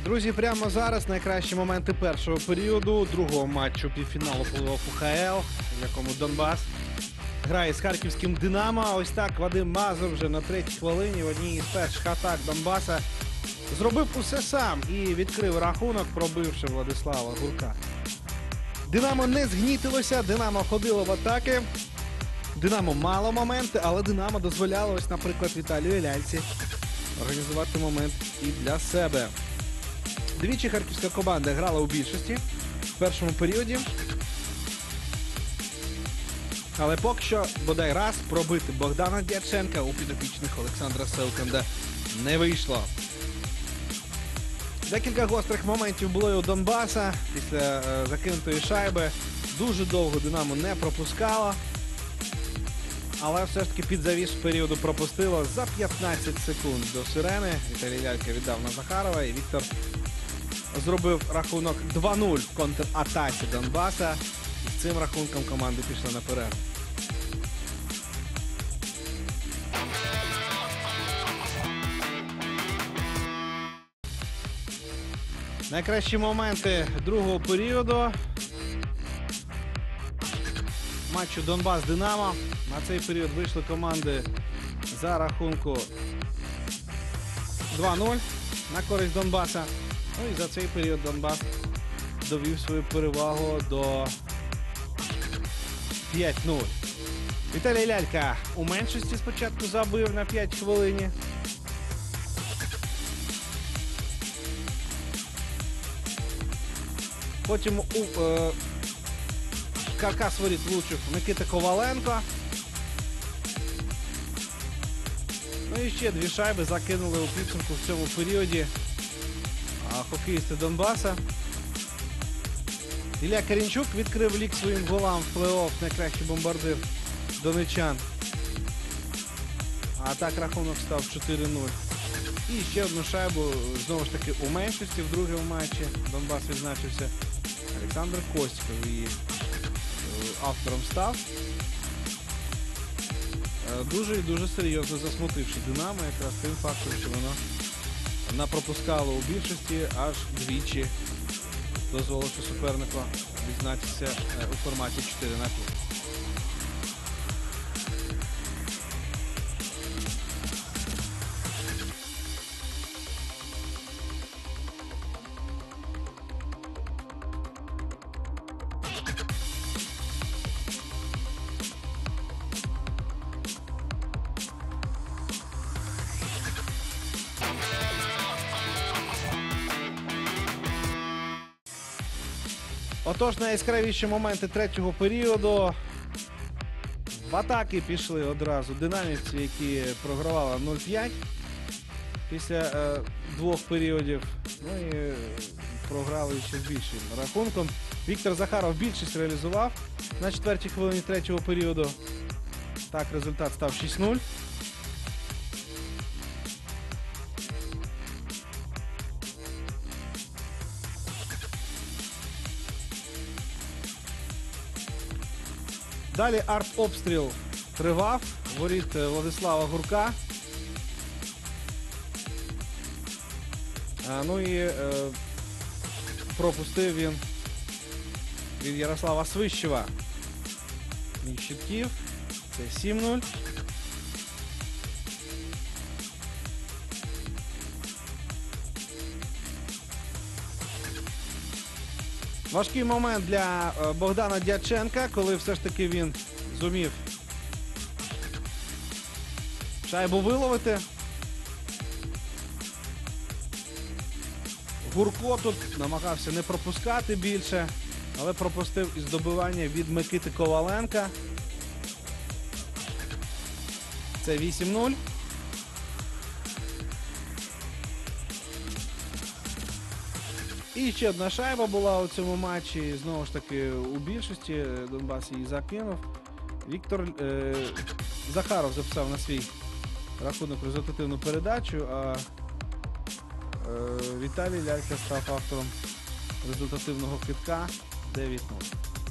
Друзі, прямо зараз найкращі моменти першого періоду, другого матчу півфіналу плей-оффу ХЛ, в якому Донбас грає з харківським «Динамо». Ось так Вадим Мазур вже на 3-й хвилині в одній із перших атак Донбаса зробив усе сам і відкрив рахунок, пробивши Владислава Гурка. «Динамо» не згнітилося, «Динамо» ходило в атаки. «Динамо» мало моменти, але «Динамо» дозволяло, ось, наприклад, Віталію Ляльці організувати момент і для себе. Двічі харківська команда грала у більшості в першому періоді. Але поки що, бодай раз, пробити Богдана Дяченка у підопічних Олександра Селканда не вийшло. Декілька гострих моментів було і у Донбаса після закинутої шайби. Дуже довго «Динамо» не пропускало. Але все ж таки під завісу періоду пропустило за 15 секунд до сирени. Віталій Лялька віддав на Захарова і Віктор зробив рахунок 2-0 в контратаці Донбаса. І з цим рахунком команди пішли на перерву. Найкращі моменти другого періоду матчу Донбас-Динамо. На цей період вийшли команди за рахунку 2-0 на користь Донбаса. Ну і за цей період Донбас довів свою перевагу до 5-0. Віталій Лялька у меншості спочатку забив на 5 хвилині. Потім у каркас воріт влучив Микита Коваленко. Ну і ще дві шайби закинули у підсумку в цьому періоді хокеїсти Донбаса. Ілля Карінчук відкрив лік своїм голам в плей-офф, найкращий бомбардир донечан. А так рахунок став 4-0. І ще одну шайбу, знову ж таки, у меншості в другому матчі Донбас відзначився. Олександр Костіков її автором став. Дуже і дуже серйозно засмутивши «Динамо» якраз тим фактом, що воно напропускало у більшості аж двічі, дозволивши супернику відзначитися у форматі 4-5. Отож, найяскравіші моменти третього періоду. В атаки пішли одразу динамівці, які програвали 0-5 після двох періодів. Ну і програли ще з більшим рахунком. Віктор Захаров більшість реалізував на 4-й хвилині третього періоду. Так, результат став 6-0. Далі артобстріл тривав, воріт Владислава Гурка. Ну і пропустив він від Ярослава Свищева. Між щитків. Це 7-0. Важкий момент для Богдана Дяченка, коли все ж таки він зумів шайбу виловити. Гурко тут намагався не пропускати більше, але пропустив із добивання від Микити Коваленка. Це 8-0. І ще одна шайба була у цьому матчі. Знову ж таки, у більшості Донбас її закинув. Віктор Захаров записав на свій рахунок результативну передачу, а Віталій Лялька став автором результативного кидка 9-0.